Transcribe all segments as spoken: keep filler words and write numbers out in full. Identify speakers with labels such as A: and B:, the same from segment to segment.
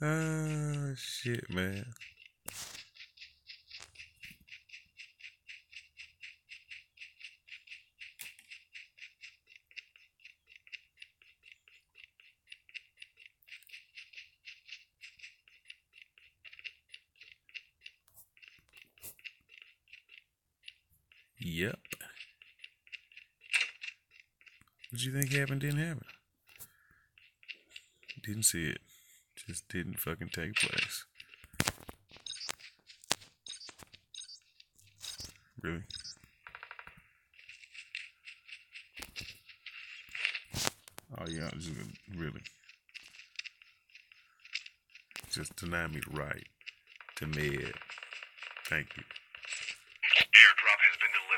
A: Ah, shit, man. Yep. What you think happened didn't happen? Didn't see it. Just didn't fucking take place. Really? Oh yeah, just really. Just deny me the right to med. Thank you.
B: Airdrop has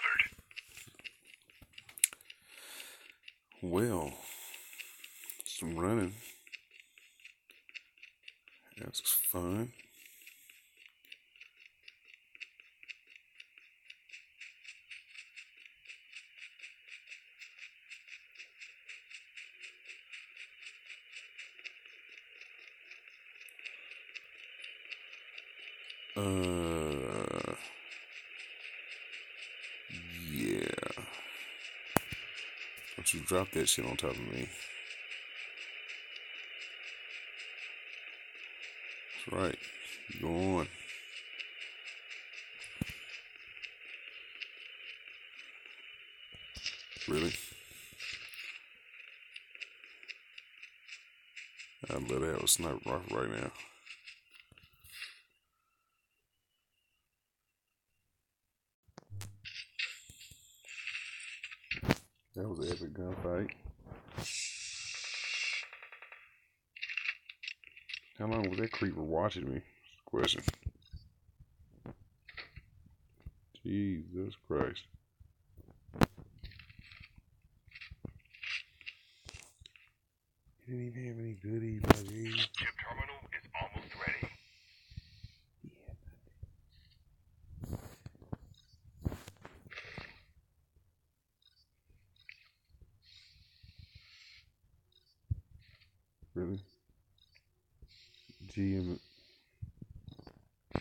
B: been delivered.
A: Well, some running. That's fun. Uh, yeah. Don't you drop that shit on top of me. That's right. Go on. Really? I'd let her have a sniper rifle right now. That was an epic gunfight. How long was that creeper watching me? Question. Jesus Christ. He didn't even have any goodies, my G.
B: Chip terminal is almost ready.
A: Really? G M.
B: The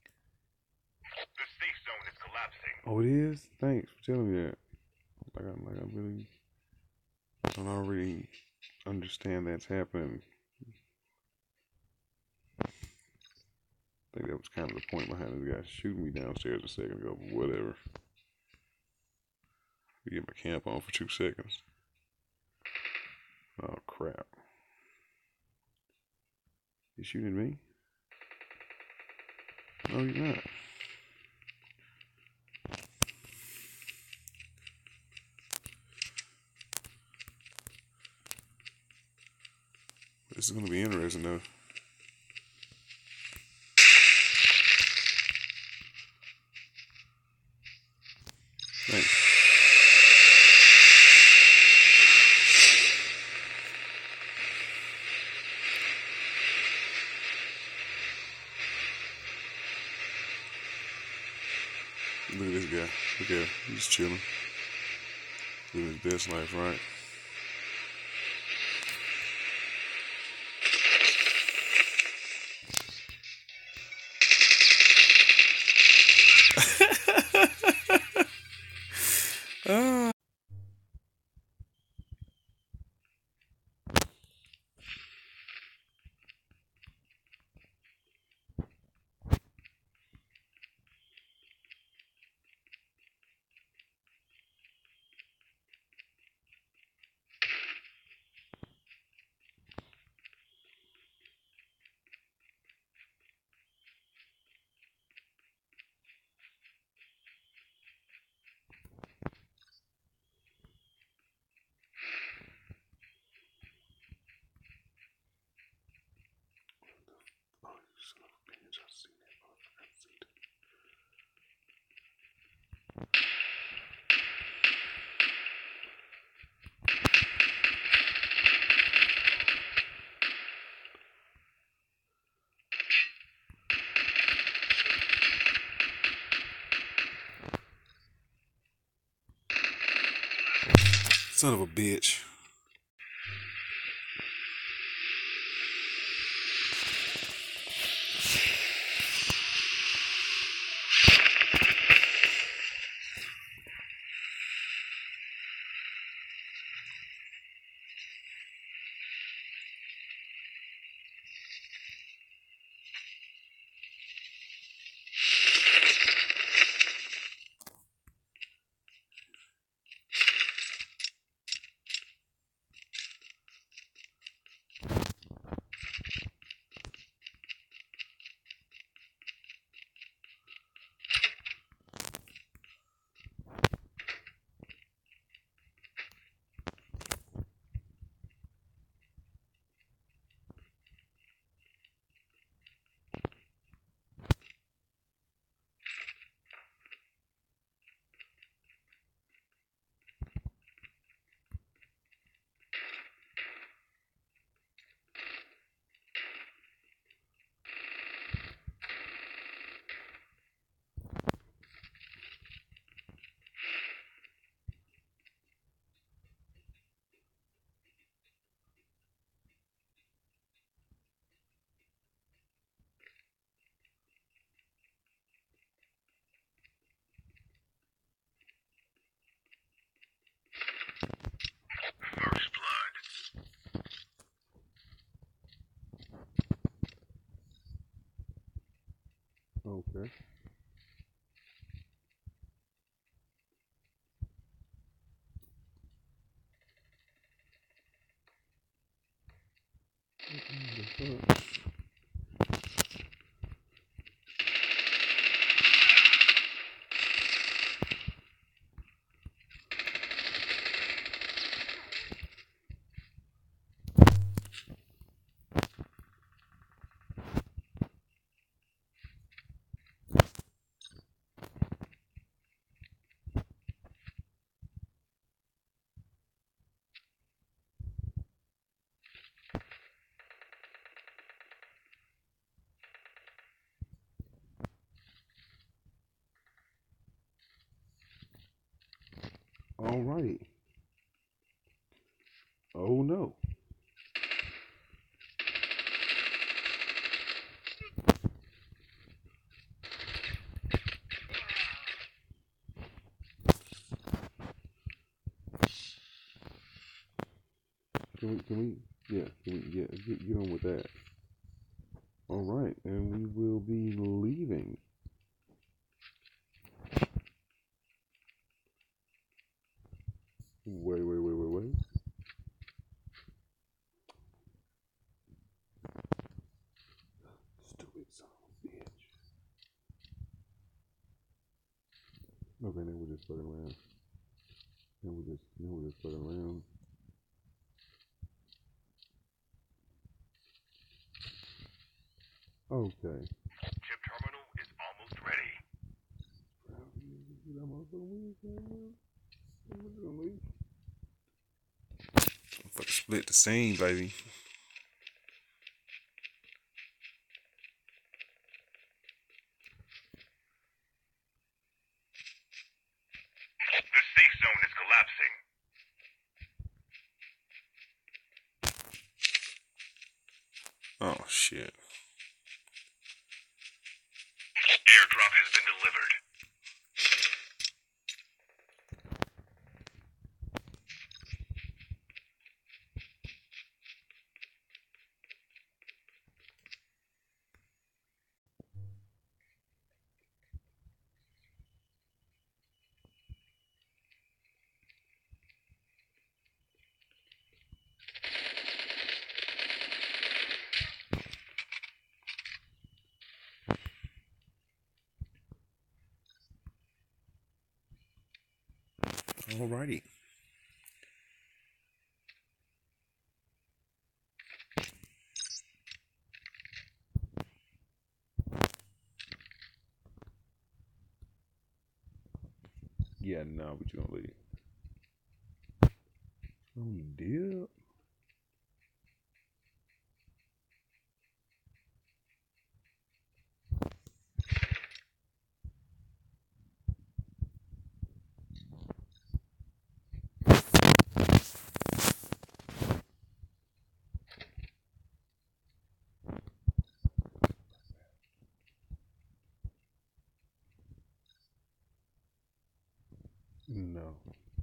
B: safe zone is collapsing.
A: Oh, it is? Thanks for telling me that. Like I, like I really don't already understand that's happening. I think that was kind of the point behind this guy shooting me downstairs a second ago, but whatever. We get my camp on for two seconds. Oh, crap. You shooting at me? No, you're not. This is going to be interesting, though. Thanks. Look at this guy. Look at him. He's chilling. Living his best life, right? Ah. Son of a bitch. Okay. All right. Oh no. Can we? Can we? Yeah. Can we? Yeah. Get, get on with that. All right, and we will be leaving. Wait, wait, wait, wait, wait. Stupid son of a bitch. Okay, now we're just fucking around. Now we're just, now we're just fucking around. Okay.
B: Chip terminal is almost ready.
A: Fucking split the scene, baby.
B: The safe zone is collapsing.
A: Oh shit.
B: Airdrop has been delivered.
A: Alrighty. Yeah, no, but you gonna leave. Oh, dear. No.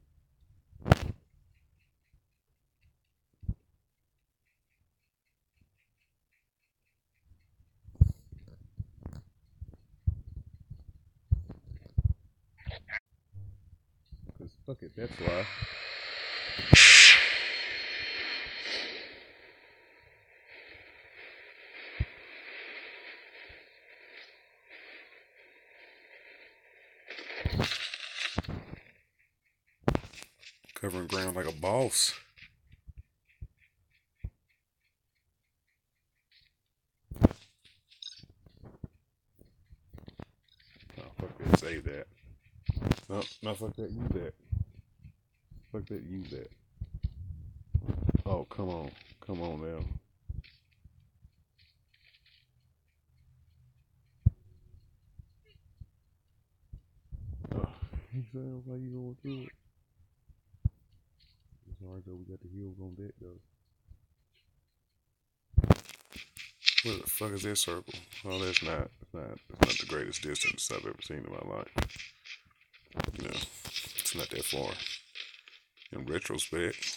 A: Cause fuck it, that's why. Covering ground like a boss. Oh, fuck that, save that. No, no, fuck that, use that. Fuck that, use that. Oh, come on. Come on now. Oh, he sounds like you going through it. It's alright though, we got the heels on deck though. Where the fuck is that circle? Oh, that's not, it's not, it's not the greatest distance I've ever seen in my life. You know, it's not that far. In retrospect.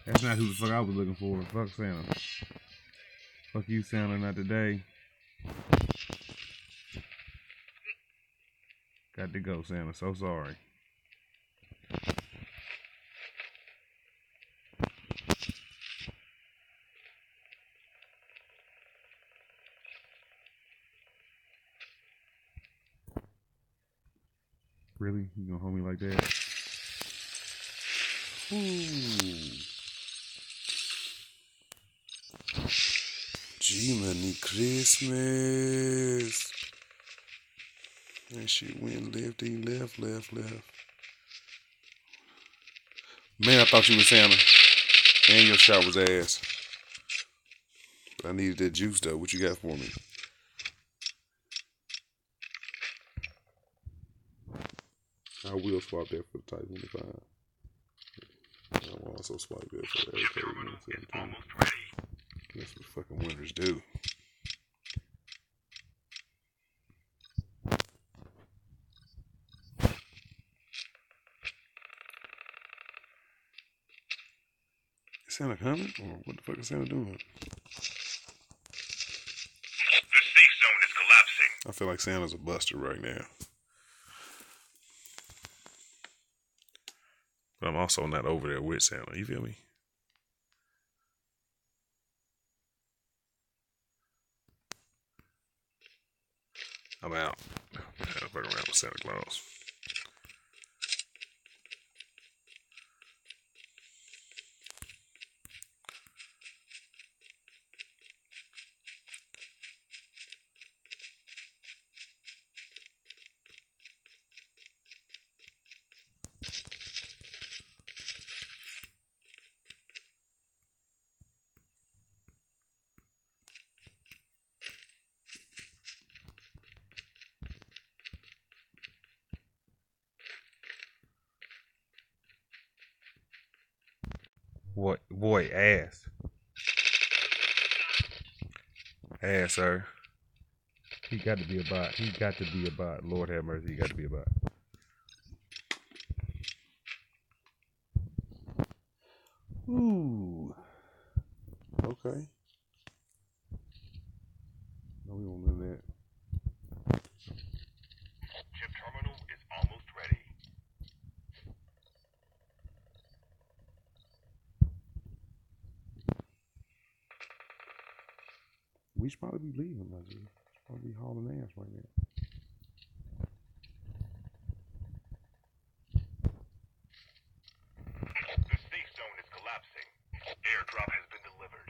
A: That's not who the fuck I was looking for. Fuck Santa. Fuck you, Santa, not today. Got to go, Santa. So sorry. Really? You gonna hold me like that? Ooh. G-Money Christmas. That shit went left, he left, left, left. Man, I thought you was Santa. And your shot was ass. But I needed that juice though. What you got for me? I will swap that for the Type twenty-five. I will also swap that for the A K one seventeen. That's what fucking winners do. Is Santa coming? Or what the fuck is Santa doing?
B: The safe zone is collapsing.
A: I feel like Santa's a buster right now. But I'm also not over there with Santa. You feel me? I'm out. I'm fucking around with Santa Claus. What boy ass. Ass, sir. He got to be a bot. He got to be a bot. Lord have mercy, he got to be a bot. Ooh. Okay. No, we won't do that.
B: Chip terminal is almost ready.
A: We should probably be leaving, like we should probably be hauling ass right now.
B: The safe zone is collapsing. Airdrop has been delivered.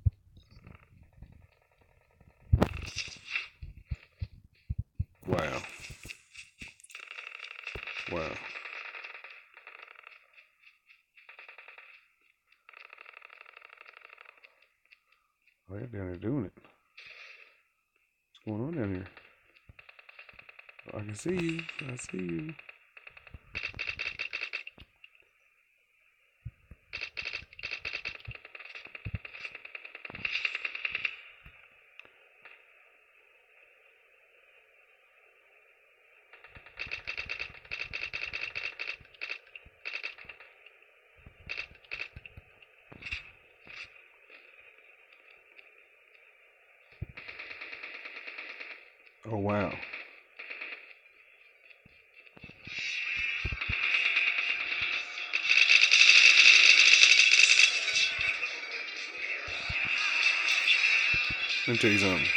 A: Wow. Wow. Oh, they're down there doing it. What's going on down here? I can see you. I see you. Oh, wow. Let me tell you something.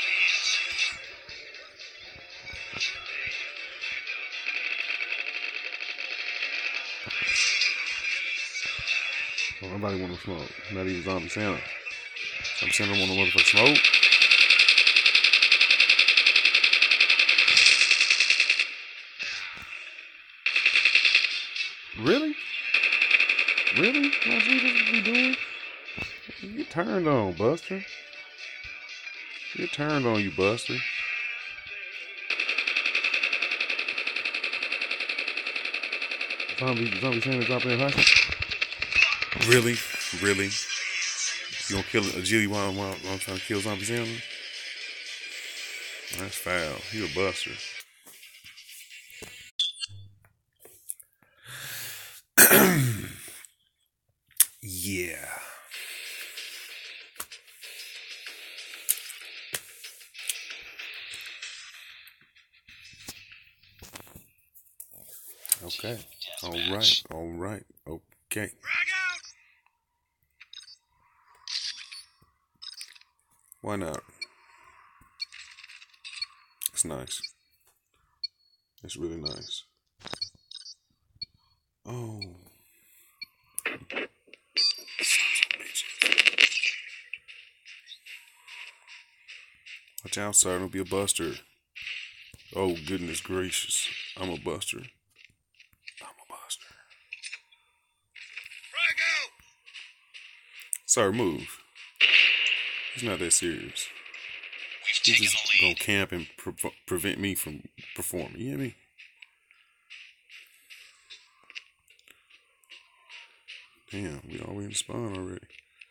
A: Well, nobody want to smoke. Not even Zombie Santa. Zombie Santa want to motherfucking smoke. Really? Really? That's what you be doing? You get turned on, Buster. You get turned on, you Buster. Zombie, zombie Santa dropping in hustle. Really? Really? You gonna kill a G while, while, while I'm trying to kill Zombie Santa? That's foul. You a buster. Yeah. Okay. All right. All right. Okay. Why not? It's nice. It's really nice. Oh. Watch out, sir. Don't be a buster. Oh, goodness gracious. I'm a buster. I'm a buster. Sir, move. It's not that serious. He's just gonna camp and pre- prevent me from performing. You hear me? Damn, we already in the spawn already.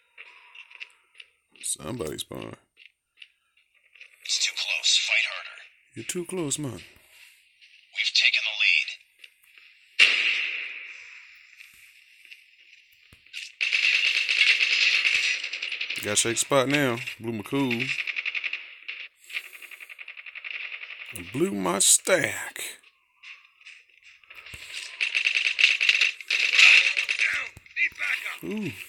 A: Somebody spawn.
B: It's too close. Fight harder.
A: You're too close, man.
B: We've taken the lead.
A: Gotta shake spot now. Blew my cool. I blew my stack. Ooh.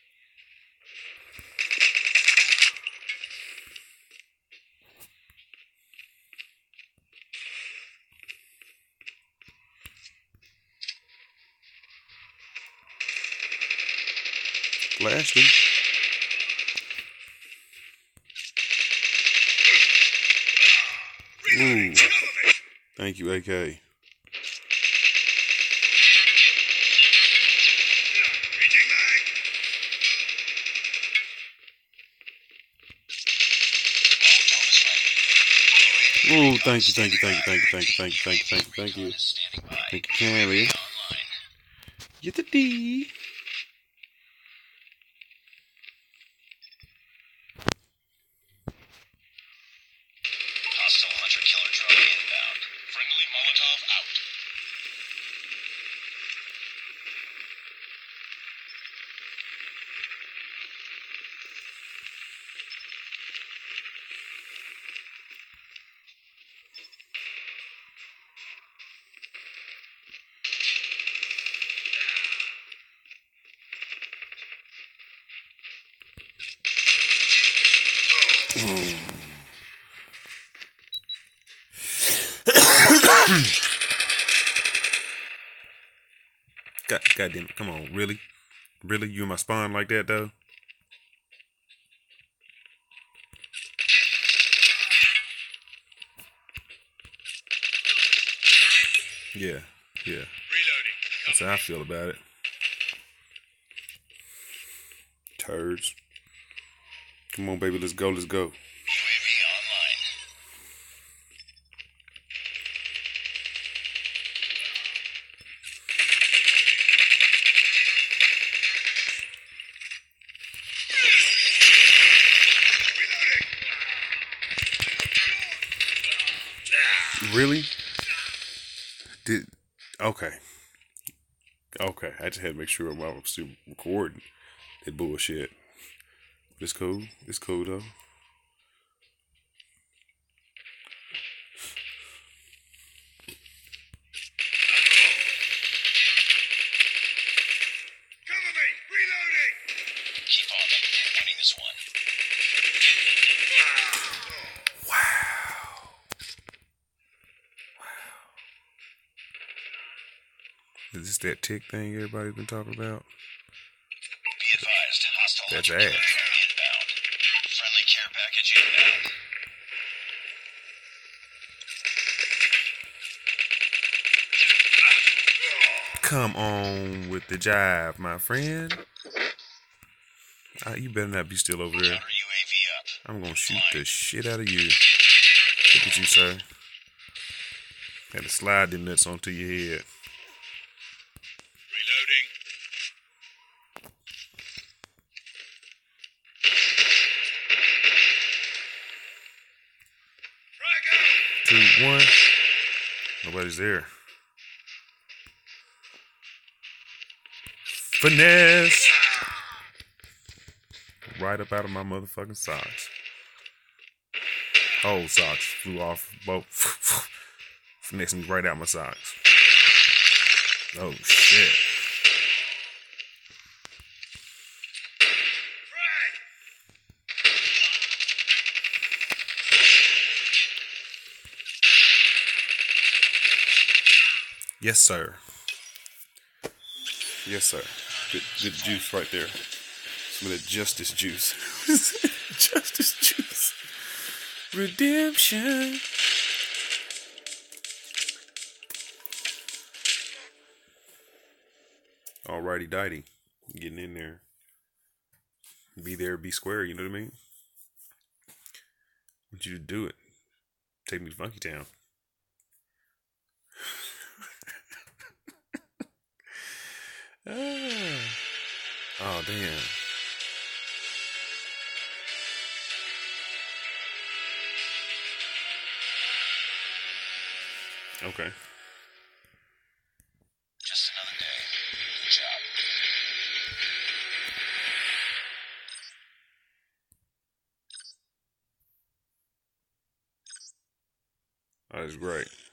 A: Blast him. Ooh. Thank you, A K. Ooh, thank you, thank you, thank you, thank you, thank you, thank you, thank you, thank you, thank you. Thank you, Carrie. Get the D.
B: Hostile hunter killer drone inbound. Friendly Molotov out.
A: God, God damn it. Come on, really? Really? You in my spawn like that, though? Yeah, yeah.
B: Reloading.
A: That's how I feel about it. Turds. Come on, baby. Let's go. Let's go.
B: U A V online.
A: Really? Did okay. Okay. I just had to make sure I'm still recording that bullshit. It's cool. It's cool though.
B: Cover me. Reloading. Keep on them. We're winning this one.
A: Wow. Is this that tick thing everybody's been talking about?
B: Be advised. Hostile
A: That's
B: hunter killer
A: ass.
B: drone inbound. Friendly care package inbound.
A: Come on with the jive, my friend. Uh, you better not be still over there.
B: Counter U A V up.
A: I'm gonna shoot the shit out of you. Look at you, sir. Had to slide them nuts onto your head.
B: Reloading.
A: Two, one. Nobody's there. Finesse. right up out of my motherfucking socks. Old socks flew off both. Finessed me right out my socks. Oh shit. Yes, sir. Yes, sir. Good, good juice right there. Some of that justice juice. Justice juice. Redemption. Alrighty, dighty. Getting in there. Be there, be square. You know what I mean? I want you to do it. Take me to Funky Town. ah. Oh, damn. Okay.
B: Just another day. Good job.
A: That is great.